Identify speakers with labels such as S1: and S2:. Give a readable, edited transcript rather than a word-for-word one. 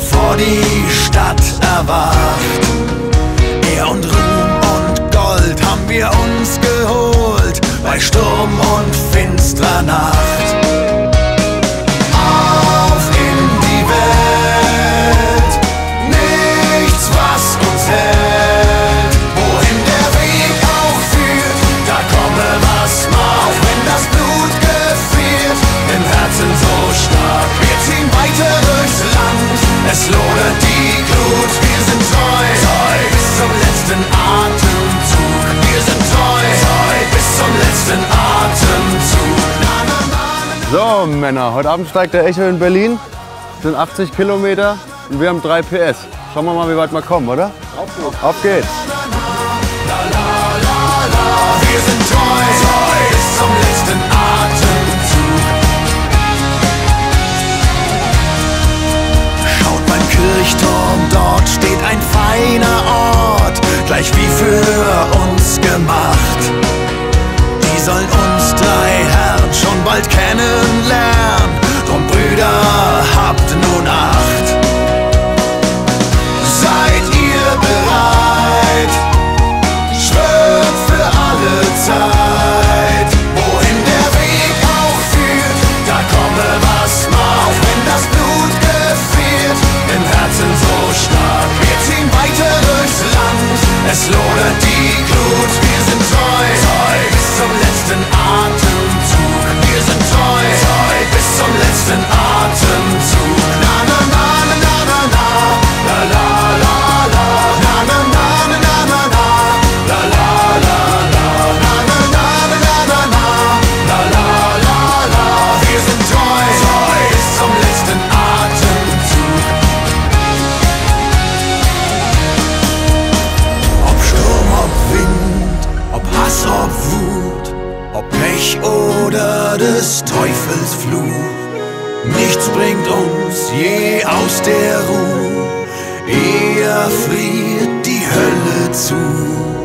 S1: vor die Stadt erwacht. Ehr und Ruhm und Gold haben wir uns geholt bei Sturm und finstrer Nacht. Auf in die Welt, nichts was uns hält. Wohin der Weg auch führt, da komme was mal. Auch wenn das Blut gefriert, im Herzen so stark. Wir ziehen weiter durchs Land, es lodert die Glut. Wir sind treu, treu bis zum letzten Atemzug. Wir sind treu, treu bis zum letzten Atemzug.
S2: So Männer, heute Abend steigt der Echo in Berlin. Das sind 80 Kilometer und wir haben 3 PS. Schauen wir mal, wie weit wir kommen, oder? Auf geht's!
S1: Wir sind treu, treu bis zum letzten Atemzug. Schaut beim Kirchturm, dort steht ein feiner Ort, gleich wie für uns gemacht. Die sollen uns 3 Herren schon bald kennenlernen, drum Brüder, habt nun Acht. Seid ihr bereit? Schwört für alle Zeit. Wohin der Weg auch führt, da komme was mal. Auch wenn das Blut gefriert, im Herzen so stark. Wir ziehen weiter durchs Land, es lodert die Glut. Wir sind treu, treu bis zum letzten Atemzug. Wir sind treu, treu bis zum letzten Atemzug. Na na na na na na na, la la la la, na na na na na na na, la la la la, na na na na na na na, la la la la. Wir sind treu, treu bis zum letzten Atemzug. Ob Sturm, ob Wind, ob Hass, ob Wut, ob Pech oder des Teufels Fluch, nichts bringt uns je aus der Ruhe, eher friert die Hölle zu.